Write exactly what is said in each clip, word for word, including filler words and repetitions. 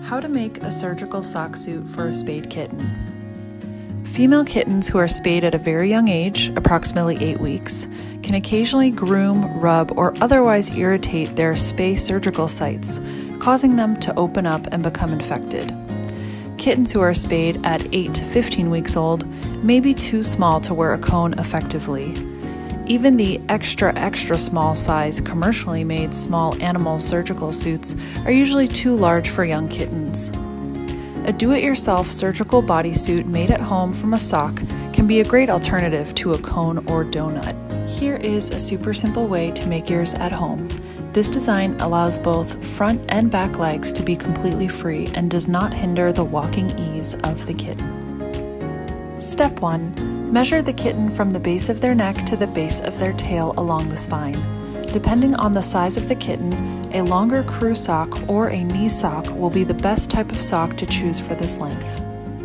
How to make a surgical sock suit for a spayed kitten. Female kittens who are spayed at a very young age, approximately eight weeks, can occasionally groom, rub, or otherwise irritate their spay surgical sites, causing them to open up and become infected. Kittens who are spayed at eight to fifteen weeks old may be too small to wear a cone effectively. Even the extra extra small size commercially made small animal surgical suits are usually too large for young kittens. A do-it-yourself surgical bodysuit made at home from a sock can be a great alternative to a cone or donut. Here is a super simple way to make yours at home. This design allows both front and back legs to be completely free and does not hinder the walking ease of the kitten. Step one. Measure the kitten from the base of their neck to the base of their tail along the spine. Depending on the size of the kitten, a longer crew sock or a knee sock will be the best type of sock to choose for this length.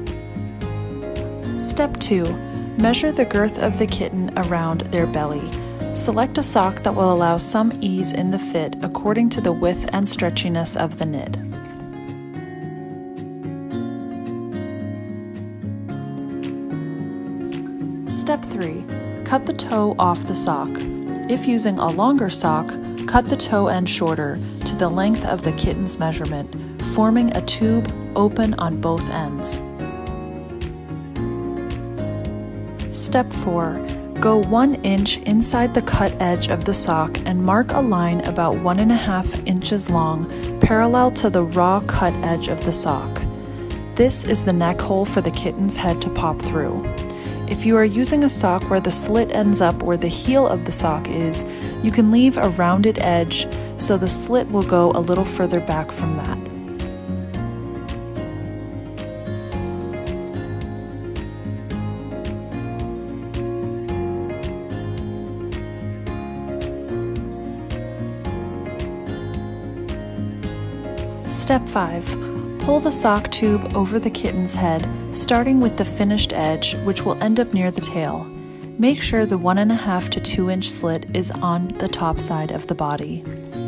Step two. Measure the girth of the kitten around their belly. Select a sock that will allow some ease in the fit according to the width and stretchiness of the knit. Step three. Cut the toe off the sock. If using a longer sock, cut the toe end shorter to the length of the kitten's measurement, forming a tube open on both ends. Step four. Go one inch inside the cut edge of the sock and mark a line about one and a half inches long parallel to the raw cut edge of the sock. This is the neck hole for the kitten's head to pop through. If you are using a sock where the slit ends up where the heel of the sock is, you can leave a rounded edge so the slit will go a little further back from that. Step five. Pull the sock tube over the kitten's head, starting with the finished edge, which will end up near the tail. Make sure the one and a half to two inch slit is on the top side of the body.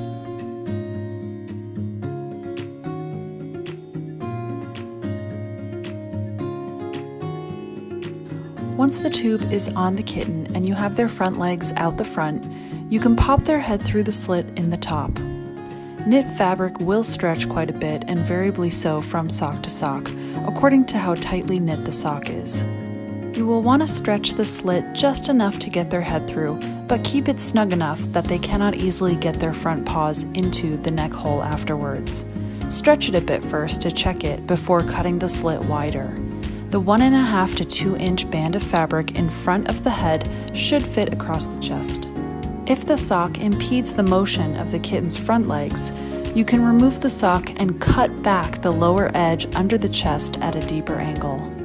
Once the tube is on the kitten and you have their front legs out the front, you can pop their head through the slit in the top. Knit fabric will stretch quite a bit and variably so from sock to sock, according to how tightly knit the sock is. You will want to stretch the slit just enough to get their head through, but keep it snug enough that they cannot easily get their front paws into the neck hole afterwards. Stretch it a bit first to check it before cutting the slit wider. The one and a half to two inch band of fabric in front of the head should fit across the chest. If the sock impedes the motion of the kitten's front legs, you can remove the sock and cut back the lower edge under the chest at a deeper angle.